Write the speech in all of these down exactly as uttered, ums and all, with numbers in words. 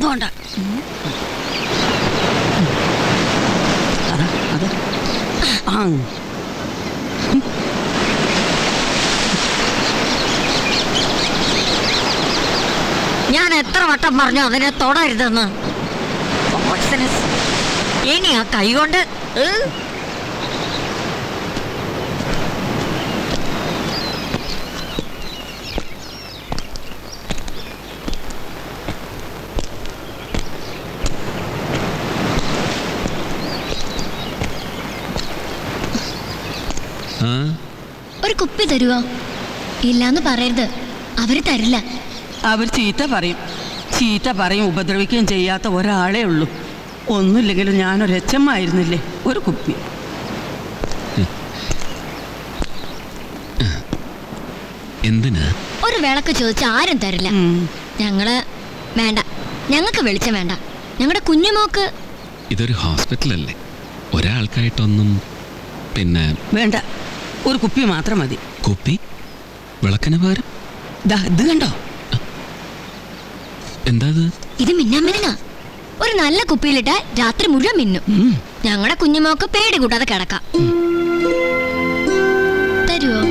അതുകൊണ്ട് അത് ആ ഞാൻ എത്ര വട്ടം പറഞ്ഞു അതിനെ തൊടരുതെന്ന്. ഇനി ആ കൈ കൊണ്ട് ഒരു കുപ്പി തരുവോ? ഇല്ലാന്ന് പറയരുത്, അവര് തരില്ല. അവർ ചീത്ത പറയും, ചീത്ത പറയും, ഉപദ്രവിക്കുകയും ചെയ്യാത്ത ഒരാളേ ഉള്ളൂ. ഒന്നുമില്ലെങ്കിലും ഞാനൊരു എച്ചമ്മായിരുന്നില്ലേ. ഒരു കുപ്പി. എന്തിനാ? ഒരു വിളക്ക് ചോദിച്ച ആരും തരില്ല. ഞങ്ങള് വേണ്ട, ഞങ്ങൾക്ക് വെളിച്ചം വേണ്ട. ഞങ്ങളുടെ കുഞ്ഞുമോക്ക് ഇതൊരു ഹോസ്പിറ്റലല്ലേ, ഒരാൾക്കായിട്ടൊന്നും. പിന്നെ വേണ്ട, ഒരു കുപ്പി മാത്രം മതി. കുപ്പി? വിളക്കിന് പകരം? ഇത് കണ്ടോ? എന്താ ഇത്? മിന്നാമിന്നാ. ഒരു നല്ല കുപ്പിയിലിട്ട് രാത്രി മുഴുവൻ മിന്നും. ഞങ്ങളുടെ കുഞ്ഞുമോക്ക് പേടി കൂട്ടാതെ കിടക്കാം. തരുവോ?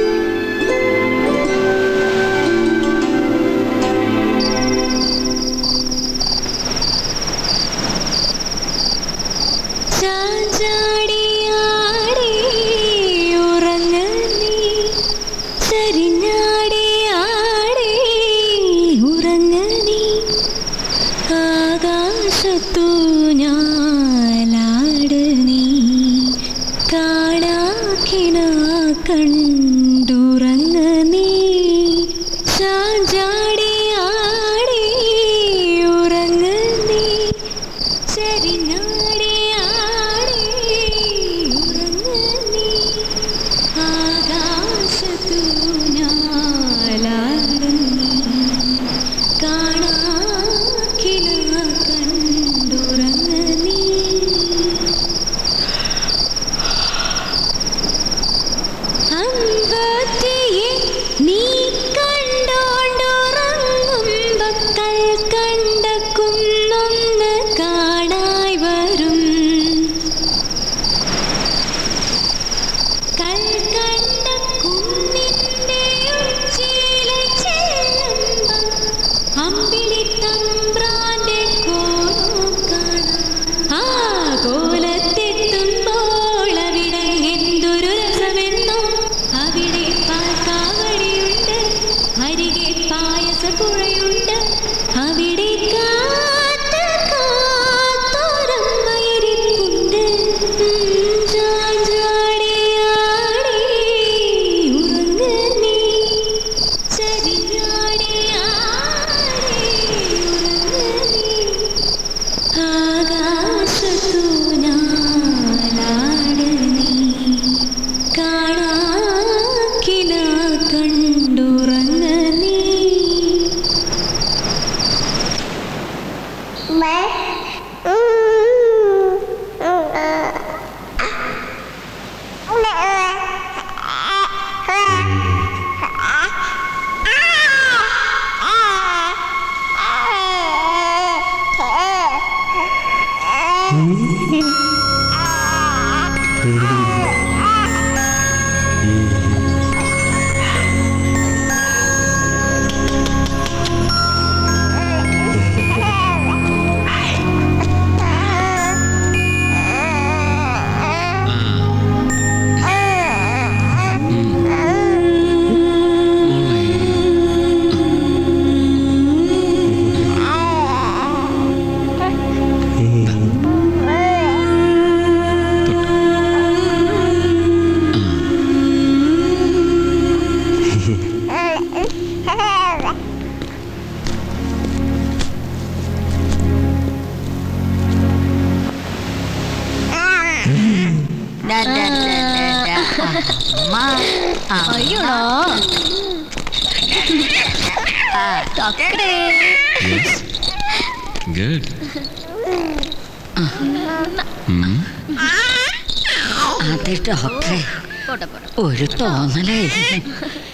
ഒരു തോന്നലേ.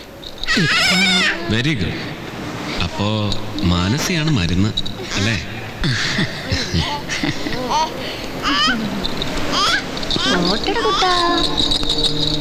Very good. അപ്പോ മാനസിയാണ് മരുന്ന് അല്ലേ? ഓട്ടട കുട്ടാ.